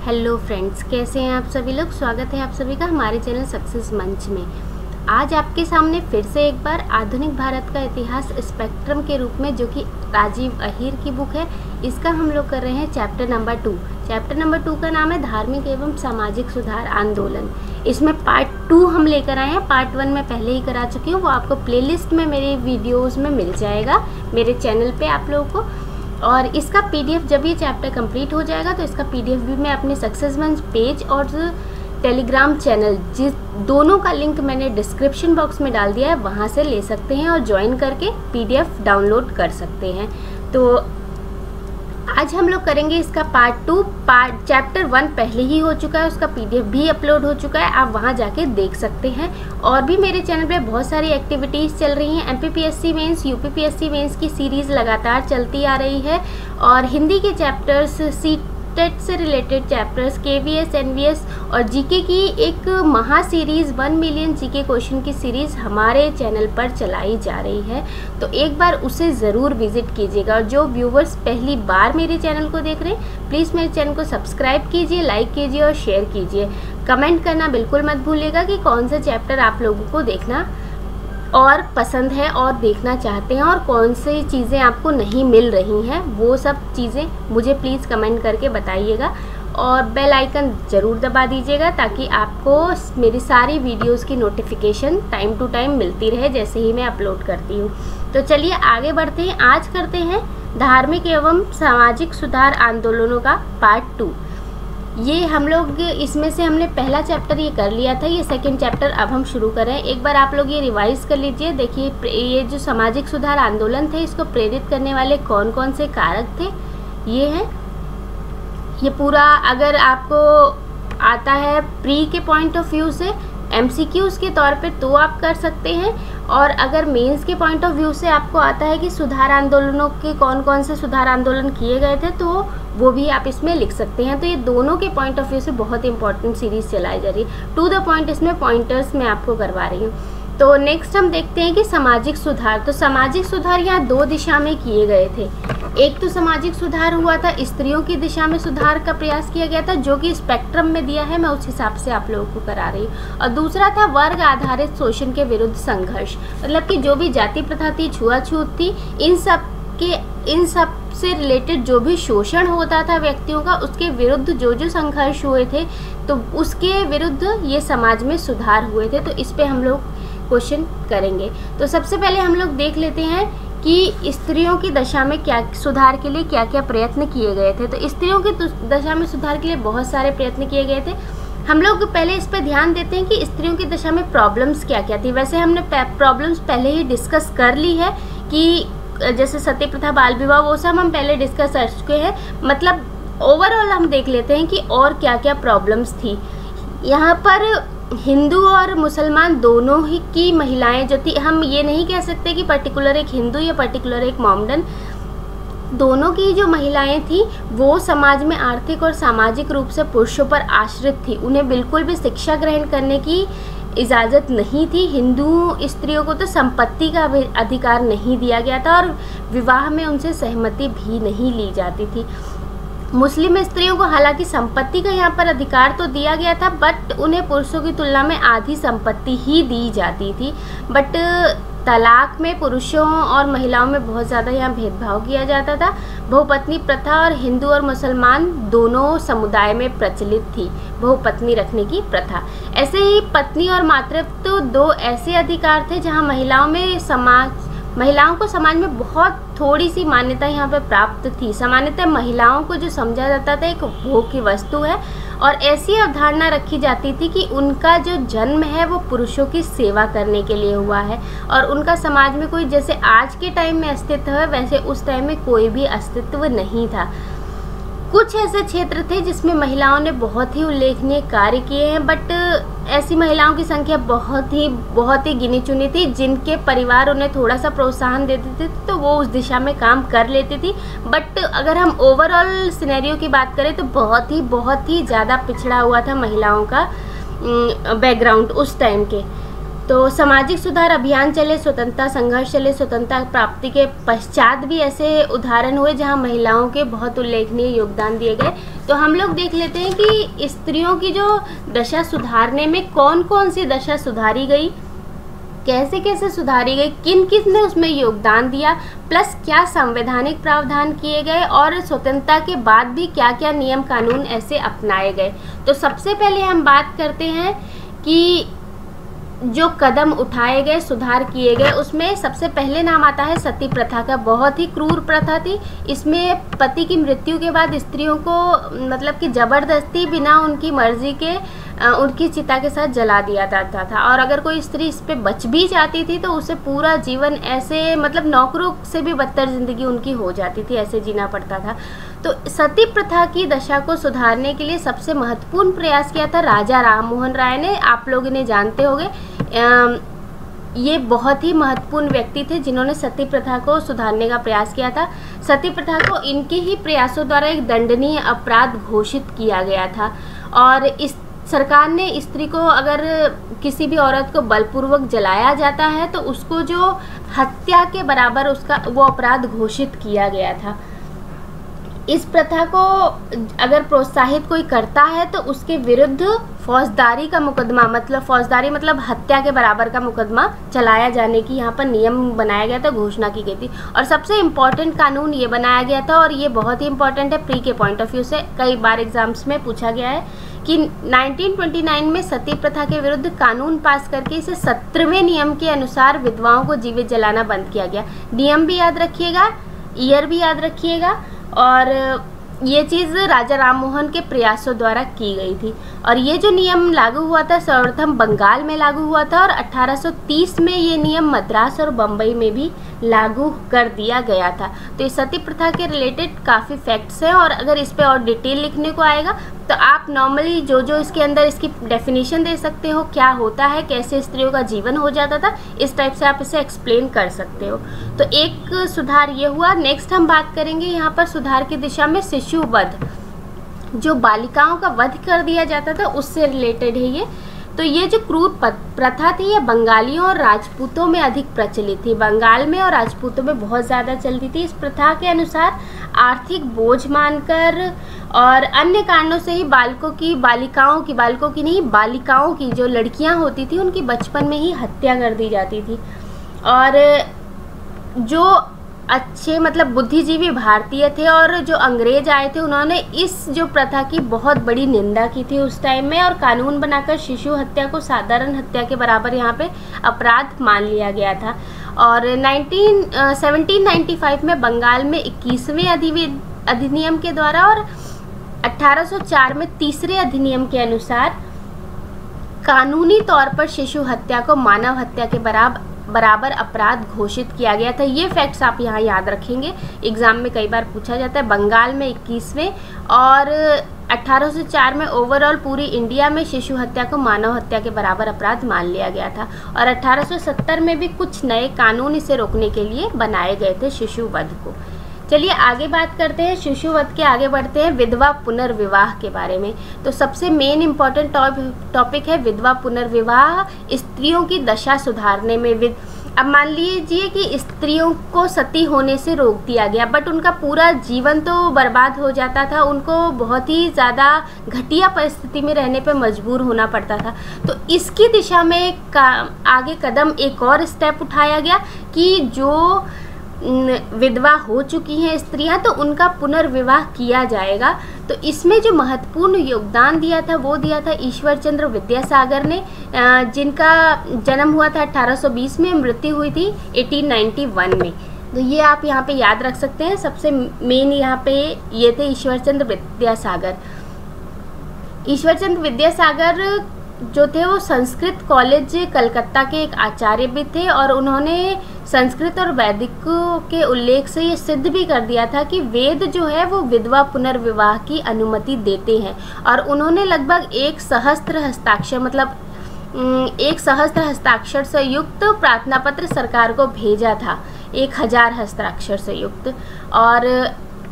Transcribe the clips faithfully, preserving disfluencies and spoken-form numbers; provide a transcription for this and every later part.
Hello friends, कैसे हैं आप सभी लोग। स्वागत है आप सभी का हमारे चैनल सक्सेस मंच में। आज आपके सामने फिर से एक बार आधुनिक भारत का इतिहास स्पेक्ट्रम के रूप में, जो कि राजीव अहीर की बुक है, इसका हम लोग कर रहे हैं chapter number two. Chapter number two का नाम है धार्मिक एवं सामाजिक सुधार आंदोलन। इसमें पार्ट टू हम लेकर आए हैं। पार्ट वन में पहले ही करा चुकी हूँ, वो आपको प्लेलिस्ट में मेरे वीडियोज़ में मिल जाएगा मेरे चैनल पर आप लोगों को। और इसका पीडीएफ जब ये चैप्टर कंप्लीट हो जाएगा तो इसका पीडीएफ भी मैं अपने सक्सेस मंच पेज और टेलीग्राम चैनल, जिस दोनों का लिंक मैंने डिस्क्रिप्शन बॉक्स में डाल दिया है, वहाँ से ले सकते हैं और ज्वाइन करके पीडीएफ डाउनलोड कर सकते हैं। तो आज हम लोग करेंगे इसका part two. Part chapter one पहले ही हो चुका है, उसका पीडीएफ भी अपलोड हो चुका है, आप वहां जाके देख सकते हैं। और भी मेरे चैनल पे बहुत सारी एक्टिविटीज़ चल रही हैं। एमपीपीएससी मेंस, यूपीपीएससी मेंस की सीरीज़ लगातार चलती आ रही है और हिंदी के चैप्टर्स, सी टेट से रिलेटेड चैप्टर्स, केवीएस, एनवीएस और जीके की एक महा series one million GK question की सीरीज़ हमारे चैनल पर चलाई जा रही है। तो एक बार उसे ज़रूर विजिट कीजिएगा। और जो व्यूवर्स पहली बार मेरे चैनल को देख रहे हैं, प्लीज़ मेरे चैनल को सब्सक्राइब कीजिए, लाइक कीजिए और शेयर कीजिए। कमेंट करना बिल्कुल मत भूलिएगा कि कौन सा चैप्टर आप लोगों को देखना और पसंद है और देखना चाहते हैं, और कौन सी चीज़ें आपको नहीं मिल रही हैं, वो सब चीज़ें मुझे प्लीज़ कमेंट करके बताइएगा। और बेल आइकन ज़रूर दबा दीजिएगा ताकि आपको मेरी सारी वीडियोस की नोटिफिकेशन टाइम टू टाइम मिलती रहे जैसे ही मैं अपलोड करती हूँ। तो चलिए आगे बढ़ते हैं। आज करते हैं धार्मिक एवं सामाजिक सुधार आंदोलनों का पार्ट टू। ये हम लोग इसमें से हमने पहला चैप्टर ये कर लिया था, ये सेकंड चैप्टर अब हम शुरू कर रहे हैं। एक बार आप लोग ये रिवाइज कर लीजिए। देखिए, ये जो सामाजिक सुधार आंदोलन थे, इसको प्रेरित करने वाले कौन कौन से कारक थे, ये हैं। ये पूरा अगर आपको आता है प्री के पॉइंट ऑफ व्यू से, एमसीक्यूज़ के तौर पे, तो आप कर सकते हैं। और अगर मेंस के पॉइंट ऑफ व्यू से आपको आता है कि सुधार आंदोलनों के कौन कौन से सुधार आंदोलन किए गए थे, तो वो भी आप इसमें लिख सकते हैं। तो ये दोनों के पॉइंट ऑफ व्यू से बहुत इंपॉर्टेंट सीरीज़ चलाई जा रही है। टू द पॉइंट इसमें पॉइंटर्स मैं आपको करवा रही हूँ। तो नेक्स्ट हम देखते हैं कि सामाजिक सुधार। तो सामाजिक सुधार यहाँ दो दिशा में किए गए थे। एक तो सामाजिक सुधार हुआ था, स्त्रियों की दिशा में सुधार का प्रयास किया गया था, जो कि स्पेक्ट्रम में दिया है, मैं उस हिसाब से आप लोगों को करा रही हूँ। और दूसरा था वर्ग आधारित शोषण के विरुद्ध संघर्ष, मतलब कि जो भी जाति प्रथा थी, छुआछूत थी, इन सब के इन सब से रिलेटेड जो भी शोषण होता था व्यक्तियों का, उसके विरुद्ध जो जो संघर्ष हुए थे, तो उसके विरुद्ध ये समाज में सुधार हुए थे। तो इस पे हम लोग क्वेश्चन करेंगे। तो सबसे पहले हम लोग देख लेते हैं कि स्त्रियों की दशा में क्या सुधार के लिए क्या क्या प्रयत्न किए गए थे। तो स्त्रियों की दशा में सुधार के लिए बहुत सारे प्रयत्न किए गए थे। हम लोग पहले इस पर ध्यान देते हैं कि स्त्रियों की दशा में प्रॉब्लम्स क्या क्या थी। वैसे हमने प्रॉब्लम्स पहले ही डिस्कस कर ली है कि जैसे सती प्रथा, बाल विवाह, वो सब हम पहले डिस्कस कर चुके हैं। मतलब ओवरऑल हम देख लेते हैं कि और क्या क्या प्रॉब्लम्स थी। यहाँ पर हिंदू और मुसलमान दोनों ही की महिलाएं जो थी, हम ये नहीं कह सकते कि पर्टिकुलर एक हिंदू या पर्टिकुलर एक मोमडन, दोनों की जो महिलाएं थी वो समाज में आर्थिक और सामाजिक रूप से पुरुषों पर आश्रित थी। उन्हें बिल्कुल भी शिक्षा ग्रहण करने की इजाज़त नहीं थी। हिंदू स्त्रियों को तो संपत्ति का अधिकार नहीं दिया गया था और विवाह में उनसे सहमति भी नहीं ली जाती थी। मुस्लिम स्त्रियों को हालांकि संपत्ति का यहाँ पर अधिकार तो दिया गया था, बट उन्हें पुरुषों की तुलना में आधी संपत्ति ही दी जाती थी। बट तलाक में पुरुषों और महिलाओं में बहुत ज़्यादा यहाँ भेदभाव किया जाता था। बहुपत्नी प्रथा और हिंदू और मुसलमान दोनों समुदाय में प्रचलित थी बहुपत्नी रखने की प्रथा। ऐसे ही पत्नी और मातृत्व तो दो ऐसे अधिकार थे जहाँ महिलाओं में समाज महिलाओं को समाज में बहुत थोड़ी सी मान्यता यहाँ पे प्राप्त थी। सामान्यतः महिलाओं को जो समझा जाता था एक भोग की वस्तु है, और ऐसी अवधारणा रखी जाती थी कि उनका जो जन्म है वो पुरुषों की सेवा करने के लिए हुआ है, और उनका समाज में कोई, जैसे आज के टाइम में अस्तित्व है, वैसे उस टाइम में कोई भी अस्तित्व नहीं था। कुछ ऐसे क्षेत्र थे जिसमें महिलाओं ने बहुत ही उल्लेखनीय कार्य किए हैं, बट ऐसी महिलाओं की संख्या बहुत ही बहुत ही गिनी चुनी थी। जिनके परिवार उन्हें थोड़ा सा प्रोत्साहन देते थे तो वो उस दिशा में काम कर लेती थी। बट अगर हम ओवरऑल सिनेरियो की बात करें तो बहुत ही बहुत ही ज़्यादा पिछड़ा हुआ था महिलाओं का बैकग्राउंड उस टाइम के। तो सामाजिक सुधार अभियान चले, स्वतंत्रता संघर्ष चले, स्वतंत्रता प्राप्ति के पश्चात भी ऐसे उदाहरण हुए जहां महिलाओं के बहुत उल्लेखनीय योगदान दिए गए। तो हम लोग देख लेते हैं कि स्त्रियों की जो दशा सुधारने में कौन कौन सी दशा सुधारी गई, कैसे कैसे सुधारी गई, किन किन ने उसमें योगदान दिया, प्लस क्या संवैधानिक प्रावधान किए गए और स्वतंत्रता के बाद भी क्या क्या नियम कानून ऐसे अपनाए गए। तो सबसे पहले हम बात करते हैं कि जो कदम उठाए गए, सुधार किए गए, उसमें सबसे पहले नाम आता है सती प्रथा का। बहुत ही क्रूर प्रथा थी। इसमें पति की मृत्यु के बाद स्त्रियों को मतलब कि ज़बरदस्ती बिना उनकी मर्जी के उनकी चिता के साथ जला दिया जाता था और अगर कोई स्त्री इस पे बच भी जाती थी तो उसे पूरा जीवन ऐसे मतलब नौकरों से भी बदतर ज़िंदगी उनकी हो जाती थी, ऐसे जीना पड़ता था। तो सती प्रथा की दशा को सुधारने के लिए सबसे महत्वपूर्ण प्रयास किया था राजा राम मोहन राय ने। आप लोग इन्हें जानते होंगे, ये बहुत ही महत्वपूर्ण व्यक्ति थे जिन्होंने सती प्रथा को सुधारने का प्रयास किया था। सती प्रथा को इनके ही प्रयासों द्वारा एक दंडनीय अपराध घोषित किया गया था और इस सरकार ने स्त्री को अगर किसी भी औरत को बलपूर्वक जलाया जाता है तो उसको जो हत्या के बराबर उसका वो अपराध घोषित किया गया था। इस प्रथा को अगर प्रोत्साहित कोई करता है तो उसके विरुद्ध फौजदारी का मुकदमा, मतलब फौजदारी मतलब हत्या के बराबर का मुकदमा चलाया जाने की यहाँ पर नियम बनाया गया था, घोषणा की गई थी। और सबसे इम्पॉर्टेंट कानून ये बनाया गया था और ये बहुत ही इम्पॉर्टेंट है प्री के पॉइंट ऑफ व्यू से, कई बार एग्जाम्स में पूछा गया है कि नाइनटीन ट्वेंटी नाइन में सती प्रथा के विरुद्ध कानून पास करके इसे सत्रहवें नियम के अनुसार विधवाओं को जीवित जलाना बंद किया गया। नियम भी याद रखिएगा, ईयर भी याद रखिएगा और ये चीज़ राजा राम मोहन के प्रयासों द्वारा की गई थी। और ये जो नियम लागू हुआ था सर्वप्रथम बंगाल में लागू हुआ था और अठारह सौ तीस में ये नियम मद्रास और बम्बई में भी लागू कर दिया गया था। तो इस सती प्रथा के रिलेटेड काफ़ी फैक्ट्स हैं और अगर इस पे और डिटेल लिखने को आएगा तो आप नॉर्मली जो जो इसके अंदर इसकी डेफिनेशन दे सकते हो, क्या होता है, कैसे स्त्रियों का जीवन हो जाता था, इस टाइप से आप इसे एक्सप्लेन कर सकते हो। तो एक सुधार ये हुआ। नेक्स्ट हम बात करेंगे यहाँ पर सुधार की दिशा में शिशु वध, जो बालिकाओं का वध कर दिया जाता था उससे रिलेटेड है ये। तो ये जो क्रूर प्रथा थी ये बंगालियों और राजपूतों में अधिक प्रचलित थी। बंगाल में और राजपूतों में बहुत ज़्यादा चलती थी। इस प्रथा के अनुसार आर्थिक बोझ मानकर और अन्य कारणों से ही बालकों की बालिकाओं की बालकों की नहीं बालिकाओं की जो लड़कियां होती थी उनकी बचपन में ही हत्या कर दी जाती थी। और जो अच्छे मतलब बुद्धिजीवी भारतीय थे और जो अंग्रेज आए थे उन्होंने इस जो प्रथा की बहुत बड़ी निंदा की थी उस टाइम में और कानून बनाकर शिशु हत्या को साधारण हत्या के बराबर यहाँ पे अपराध मान लिया गया था। और नाइनटीन सेवनटीन नाइन्टी फाइव में बंगाल में इक्कीसवें अधिनियम के द्वारा और अठारह सौ चार में तीसरे अधिनियम के अनुसार कानूनी तौर पर शिशु हत्या को मानव हत्या के बराबर बराबर अपराध घोषित किया गया था। ये फैक्ट्स आप यहाँ याद रखेंगे, एग्जाम में कई बार पूछा जाता है। बंगाल में इक्कीसवें और अठारह सौ चार में ओवरऑल पूरी इंडिया में शिशु हत्या को मानव हत्या के बराबर अपराध मान लिया गया था। और अठारह सौ सत्तर में भी कुछ नए कानून इसे रोकने के लिए बनाए गए थे शिशु वध को। चलिए आगे बात करते हैं, शिशु वध के आगे बढ़ते हैं विधवा पुनर्विवाह के बारे में। तो सबसे मेन इम्पॉर्टेंट टॉपिक है विधवा पुनर्विवाह, स्त्रियों की दशा सुधारने में। विध अब मान लीजिए कि स्त्रियों को सती होने से रोक दिया गया बट उनका पूरा जीवन तो बर्बाद हो जाता था, उनको बहुत ही ज़्यादा घटिया परिस्थिति में रहने पर मजबूर होना पड़ता था। तो इसकी दिशा में का आगे कदम एक और स्टेप उठाया गया कि जो विधवा हो चुकी हैं स्त्रियां तो उनका पुनर्विवाह किया जाएगा। तो इसमें जो महत्वपूर्ण योगदान दिया था वो दिया था ईश्वर चंद्र विद्यासागर ने, जिनका जन्म हुआ था अठारह सौ बीस में, मृत्यु हुई थी अठारह सौ इक्यानवे में। तो ये आप यहाँ पे याद रख सकते हैं। सबसे मेन यहाँ पे ये थे ईश्वर चंद्र विद्यासागर। ईश्वर चंद्र विद्यासागर जो थे वो संस्कृत कॉलेज कलकत्ता के एक आचार्य भी थे और उन्होंने संस्कृत और वैदिक के उल्लेख से ये सिद्ध भी कर दिया था कि वेद जो है वो विधवा पुनर्विवाह की अनुमति देते हैं। और उन्होंने लगभग एक सहस्त्र हस्ताक्षर मतलब एक सहस्त्र हस्ताक्षर से युक्त प्रार्थना पत्र सरकार को भेजा था, एक हजार हस्ताक्षर से युक्त। और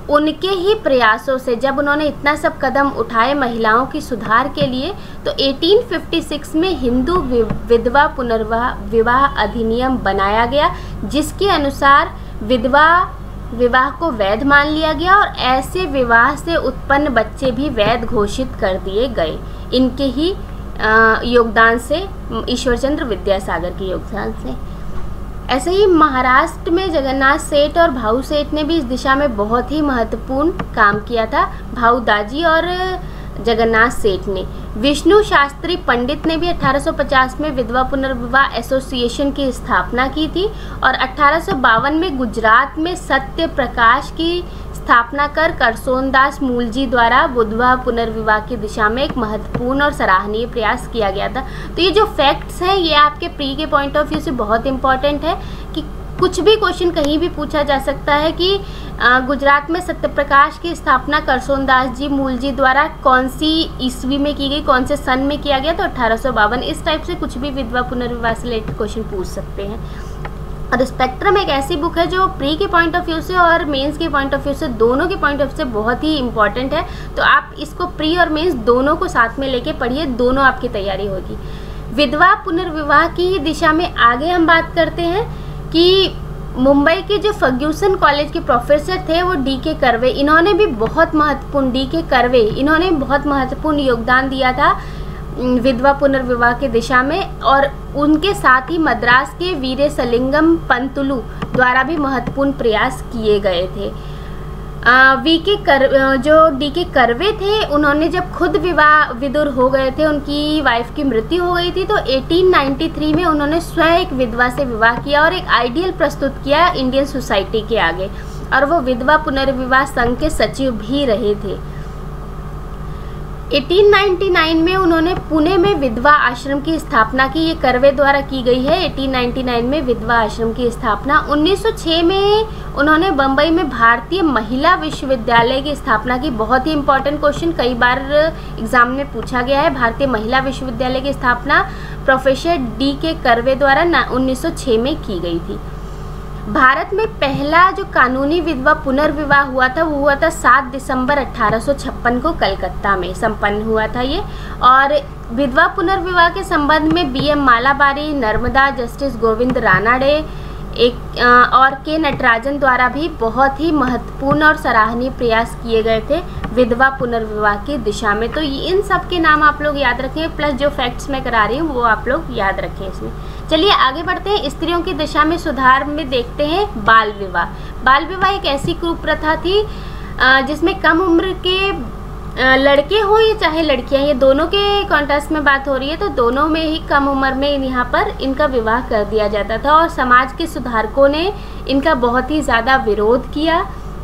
उनके ही प्रयासों से जब उन्होंने इतना सब कदम उठाए महिलाओं की सुधार के लिए, तो अठारह सौ छप्पन में हिंदू विधवा पुनर्विवाह विवाह अधिनियम बनाया गया, जिसके अनुसार विधवा विवाह को वैध मान लिया गया और ऐसे विवाह से उत्पन्न बच्चे भी वैध घोषित कर दिए गए, इनके ही योगदान से, ईश्वरचंद्र विद्यासागर के योगदान से। ऐसे ही महाराष्ट्र में जगन्नाथ सेठ और भाऊ सेठ ने भी इस दिशा में बहुत ही महत्वपूर्ण काम किया था। भाऊ दाजी और जगन्नाथ सेठ ने। विष्णु शास्त्री पंडित ने भी अठारह सौ पचास में विधवा पुनर्विवाह एसोसिएशन की स्थापना की थी और अठारह सौ बावन में गुजरात में सत्य प्रकाश की स्थापना कर करसोनदास मूलजी द्वारा विधवा पुनर्विवाह की दिशा में एक महत्वपूर्ण और सराहनीय प्रयास किया गया था। तो ये जो फैक्ट्स हैं ये आपके प्री के पॉइंट ऑफ व्यू से बहुत इंपॉर्टेंट है कि कुछ भी क्वेश्चन कहीं भी पूछा जा सकता है कि गुजरात में सत्यप्रकाश की स्थापना करसोनदास जी मूलजी द्वारा कौन सी ईस्वी में की गई, कौन से सन में किया गया, तो अठारह सौ बावन। इस टाइप से कुछ भी विधवा पुनर्विवाह से रिलेटेड क्वेश्चन पूछ सकते हैं। और स्पेक्ट्रम एक ऐसी बुक है जो प्री के पॉइंट ऑफ व्यू से और मेंस के पॉइंट ऑफ व्यू से, दोनों के पॉइंट ऑफ व्यू से बहुत ही इंपॉर्टेंट है। तो आप इसको प्री और मेंस दोनों को साथ में लेके पढ़िए, दोनों आपकी तैयारी होगी। विधवा पुनर्विवाह की दिशा में आगे हम बात करते हैं कि मुंबई के जो फर्ग्यूसन कॉलेज के प्रोफेसर थे वो डी के कर्वे, इन्होंने भी बहुत महत्वपूर्ण डी के कर्वे इन्होंने बहुत महत्वपूर्ण योगदान दिया था विधवा पुनर्विवाह की दिशा में। और उनके साथ ही मद्रास के वीरेसलिंगम पंतुलु द्वारा भी महत्वपूर्ण प्रयास किए गए थे। वी के कर जो डी के कर्वे थे, उन्होंने जब खुद विवाह विदुर हो गए थे, उनकी वाइफ की मृत्यु हो गई थी, तो अठारह सौ तिरानवे में उन्होंने स्वयं एक विधवा से विवाह किया और एक आइडियल प्रस्तुत किया इंडियन सोसाइटी के आगे, और वो विधवा पुनर्विवाह संघ के सचिव भी रहे थे। अठारह सौ निन्यानवे में उन्होंने पुणे में विधवा आश्रम की स्थापना की, ये कर्वे द्वारा की गई है। अठारह सौ निन्यानवे में विधवा आश्रम की स्थापना। उन्नीस सौ छह में उन्होंने बम्बई में भारतीय महिला विश्वविद्यालय की स्थापना की। बहुत ही इंपॉर्टेंट क्वेश्चन कई बार एग्जाम में पूछा गया है। भारतीय महिला विश्वविद्यालय की स्थापना प्रोफेसर डी के कर्वे द्वारा उन्नीस सौ छह में की गई थी। भारत में पहला जो कानूनी विधवा पुनर्विवाह हुआ था वो हुआ था सात दिसंबर अठारह सौ छप्पन को कलकत्ता में संपन्न हुआ था ये। और विधवा पुनर्विवाह के संबंध में B M Malabari, Narmada, justice Govind Ranade एक और के नटराजन द्वारा भी बहुत ही महत्वपूर्ण और सराहनीय प्रयास किए गए थे विधवा पुनर्विवाह की दिशा में। तो इन सब के नाम आप लोग याद रखें, प्लस जो फैक्ट्स मैं करा रही हूँ वो आप लोग याद रखें इसमें। चलिए आगे बढ़ते हैं। स्त्रियों की दिशा में सुधार में देखते हैं बाल विवाह। बाल विवाह एक ऐसी कुप्रथा थी जिसमें कम उम्र के लड़के हो या चाहे लड़कियां, ये दोनों के कॉन्टेस्ट में बात हो रही है, तो दोनों में ही कम उम्र में यहाँ पर इनका विवाह कर दिया जाता था और समाज के सुधारकों ने इनका बहुत ही ज़्यादा विरोध किया।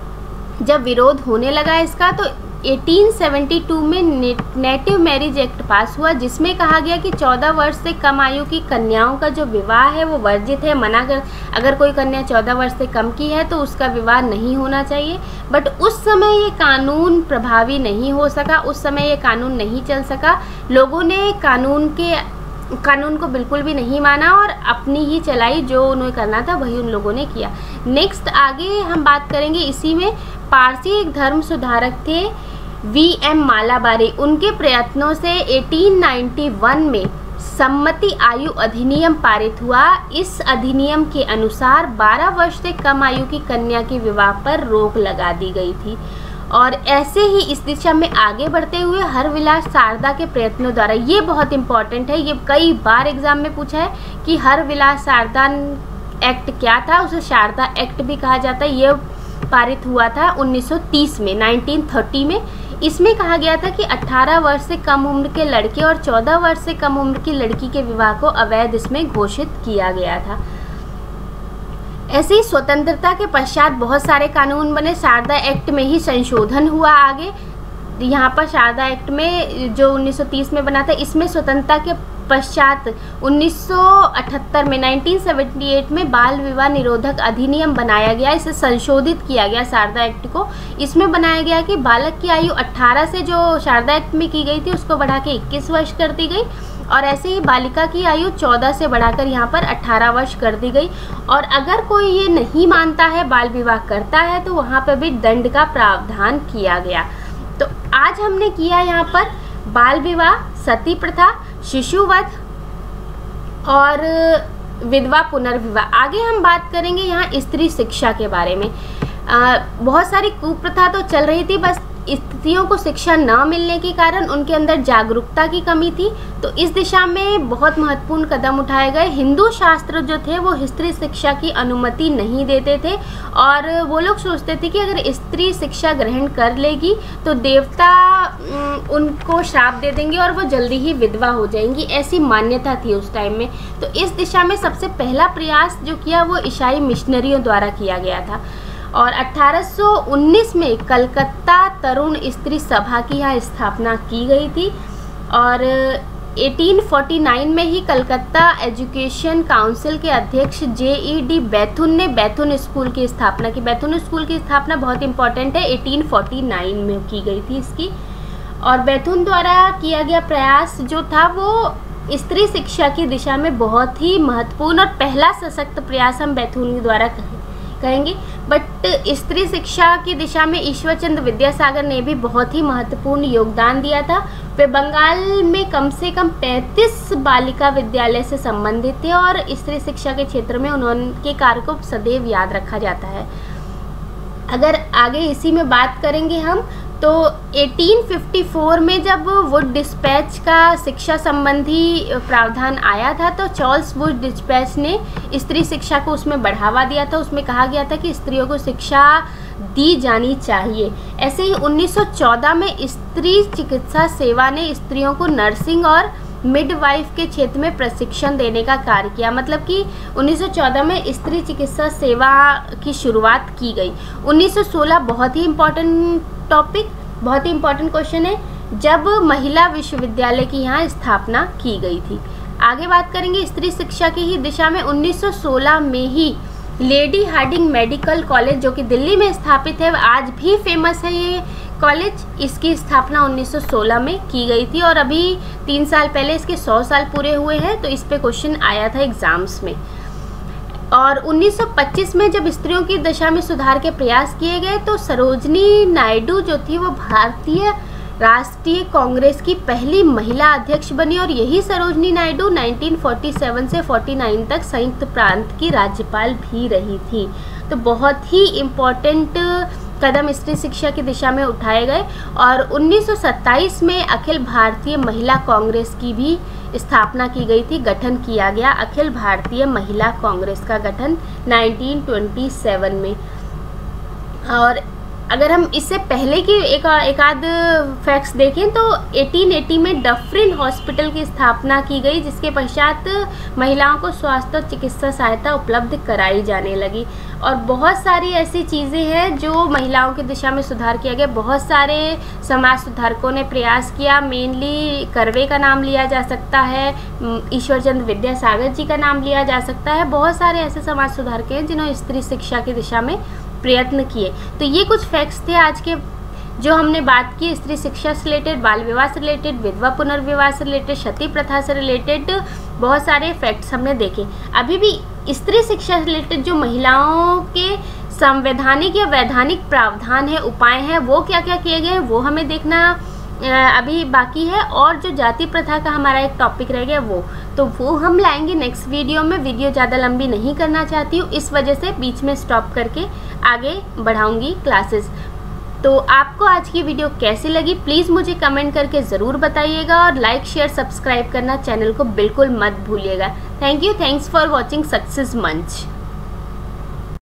जब विरोध होने लगा इसका तो अठारह सौ बहत्तर में नेटिव मैरिज एक्ट पास हुआ, जिसमें कहा गया कि चौदह वर्ष से कम आयु की कन्याओं का जो विवाह है वो वर्जित है, मना कर। अगर कोई कन्या चौदह वर्ष से कम की है तो उसका विवाह नहीं होना चाहिए। बट उस समय ये कानून प्रभावी नहीं हो सका, उस समय ये कानून नहीं चल सका। लोगों ने कानून के कानून को बिल्कुल भी नहीं माना और अपनी ही चलाई, जो उन्हें करना था वही उन लोगों ने किया। नेक्स्ट आगे हम बात करेंगे इसी में, पारसी एक धर्म सुधारक थे वी एम मालाबारी। उनके प्रयत्नों से अठारह सौ इक्यानवे में सम्मति आयु अधिनियम पारित हुआ। इस अधिनियम के अनुसार बारह वर्ष से कम आयु की कन्या के विवाह पर रोक लगा दी गई थी। और ऐसे ही इस दिशा में आगे बढ़ते हुए हरविलास शारदा के प्रयत्नों द्वारा, ये बहुत इंपॉर्टेंट है, ये कई बार एग्जाम में पूछा है कि हरविलास शारदा एक्ट क्या था, उसे शारदा एक्ट भी कहा जाता है। ये पारित हुआ था उन्नीस सौ तीस में, उन्नीस सौ तीस में। इसमें कहा गया था कि अठारह वर्ष से कम उम्र के लड़के और चौदह वर्ष से कम उम्र की लड़की के विवाह को अवैध इसमें घोषित किया गया था। ऐसे ही स्वतंत्रता के पश्चात बहुत सारे कानून बने। शारदा एक्ट में ही संशोधन हुआ आगे। यहाँ पर शारदा एक्ट में जो उन्नीस सौ तीस में बना था, इसमें स्वतंत्रता के पश्चात उन्नीस सौ अठहत्तर में उन्नीस सौ अठहत्तर में बाल विवाह निरोधक अधिनियम बनाया गया। इसे संशोधित किया गया शारदा एक्ट को। इसमें बनाया गया कि बालक की आयु अठारह से जो शारदा एक्ट में की गई थी उसको बढ़ा के इक्कीस वर्ष कर दी गई और ऐसे ही बालिका की आयु चौदह से बढ़ाकर यहाँ पर अठारह वर्ष कर दी गई। और अगर कोई ये नहीं मानता है, बाल विवाह करता है, तो वहाँ पर भी दंड का प्रावधान किया गया। तो आज हमने किया यहाँ पर बाल विवाह, सती प्रथा, शिशुवध और विधवा पुनर्विवाह। आगे हम बात करेंगे यहाँ स्त्री शिक्षा के बारे में। आ, बहुत सारी कुप्रथा तो चल रही थी, बस स्त्रियों को शिक्षा न मिलने के कारण उनके अंदर जागरूकता की कमी थी। तो इस दिशा में बहुत महत्वपूर्ण कदम उठाए गए। हिंदू शास्त्र जो थे वो स्त्री शिक्षा की अनुमति नहीं देते थे और वो लोग सोचते थे कि अगर स्त्री शिक्षा ग्रहण कर लेगी तो देवता उनको श्राप दे देंगे और वो जल्दी ही विधवा हो जाएंगी, ऐसी मान्यता थी उस टाइम में। तो इस दिशा में सबसे पहला प्रयास जो किया वो ईसाई मिशनरियों द्वारा किया गया था और अठारह सौ उन्नीस में कलकत्ता तरुण स्त्री सभा की यहाँ स्थापना की गई थी और अठारह सौ उनचास में ही कलकत्ता एजुकेशन काउंसिल के अध्यक्ष जे ई डी बैथुन ने बैथुन स्कूल की स्थापना की। बैथुन स्कूल की स्थापना बहुत इंपॉर्टेंट है, अठारह सौ उनचास में की गई थी इसकी। और बैथुन द्वारा किया गया प्रयास जो था वो स्त्री शिक्षा की दिशा में बहुत ही महत्वपूर्ण और पहला सशक्त प्रयास हम बैथुन द्वारा कहेंगे। बट स्त्री शिक्षा की दिशा में ईश्वर चंद्र विद्यासागर ने भी बहुत ही महत्वपूर्ण योगदान दिया था। वे बंगाल में कम से कम पैंतीस बालिका विद्यालय से संबंधित थे और स्त्री शिक्षा के क्षेत्र में उनके कार्य को सदैव याद रखा जाता है। अगर आगे इसी में बात करेंगे हम तो अठारह सौ चौवन में जब वुड डिस्पैच का शिक्षा संबंधी प्रावधान आया था तो चार्ल्स वुड डिस्पैच ने स्त्री शिक्षा को उसमें बढ़ावा दिया था। उसमें कहा गया था कि स्त्रियों को शिक्षा दी जानी चाहिए। ऐसे ही उन्नीस सौ चौदह में स्त्री चिकित्सा सेवा ने स्त्रियों को नर्सिंग और मिडवाइफ के क्षेत्र में प्रशिक्षण देने का कार्य किया। मतलब कि उन्नीस सौ चौदह में स्त्री चिकित्सा सेवा की शुरुआत की गई। उन्नीस सौ सोलह बहुत ही इम्पोर्टेंट टॉपिक, बहुत ही इम्पोर्टेंट क्वेश्चन है, जब महिला विश्वविद्यालय की यहाँ स्थापना की गई थी। आगे बात करेंगे स्त्री शिक्षा की ही दिशा में उन्नीस सौ सोलह में ही लेडी हार्डिंग मेडिकल कॉलेज जो कि दिल्ली में स्थापित है, आज भी फेमस है ये कॉलेज, इसकी स्थापना उन्नीस सौ सोलह में की गई थी और अभी तीन साल पहले इसके सौ साल पूरे हुए हैं। तो इस पे क्वेश्चन आया था एग्जाम्स में। और उन्नीस सौ पच्चीस में जब स्त्रियों की दशा में सुधार के प्रयास किए गए तो सरोजनी नायडू जो थी वो भारतीय राष्ट्रीय कांग्रेस की पहली महिला अध्यक्ष बनी और यही सरोजनी नायडू उन्नीस सौ सैंतालीस से उनचास तक संयुक्त प्रांत की राज्यपाल भी रही थी। तो बहुत ही इम्पोर्टेंट कदम स्त्री शिक्षा की दिशा में उठाए गए और उन्नीस सौ सत्ताईस में अखिल भारतीय महिला कांग्रेस की भी स्थापना की गई थी, गठन किया गया अखिल भारतीय महिला कांग्रेस का गठन उन्नीस सौ सत्ताईस में। और अगर हम इससे पहले की एक एक आध फैक्ट्स देखें तो अठारह सौ अस्सी में डफरिन हॉस्पिटल की स्थापना की गई जिसके पश्चात महिलाओं को स्वास्थ्य और चिकित्सा सहायता उपलब्ध कराई जाने लगी। और बहुत सारी ऐसी चीज़ें हैं जो महिलाओं की दिशा में सुधार किया गया। बहुत सारे समाज सुधारकों ने प्रयास किया, मेनली कर्वे का नाम लिया जा सकता है, ईश्वर चंद्र विद्यासागर जी का नाम लिया जा सकता है। बहुत सारे ऐसे समाज सुधारक हैं जिन्होंने स्त्री शिक्षा की दिशा में प्रयत्न किए। तो ये कुछ फैक्ट्स थे आज के जो हमने बात की स्त्री शिक्षा से रिलेटेड, बाल विवाह से रिलेटेड, विधवा पुनर्विवाह से रिलेटेड, सती प्रथा से रिलेटेड बहुत सारे फैक्ट्स हमने देखे। अभी भी स्त्री शिक्षा से रिलेटेड जो महिलाओं के संवैधानिक या वैधानिक प्रावधान है, उपाय हैं, वो क्या क्या किए गए हैं वो हमें देखना अभी बाकी है। और जो जाति प्रथा का हमारा एक टॉपिक रह गया वो तो वो हम लाएंगे नेक्स्ट वीडियो में। वीडियो ज़्यादा लंबी नहीं करना चाहती हूँ, इस वजह से बीच में स्टॉप करके आगे बढ़ाऊंगी क्लासेस। तो आपको आज की वीडियो कैसी लगी प्लीज़ मुझे कमेंट करके ज़रूर बताइएगा और लाइक शेयर सब्सक्राइब करना चैनल को बिल्कुल मत भूलिएगा। Thank you, thanks for watching success मंच।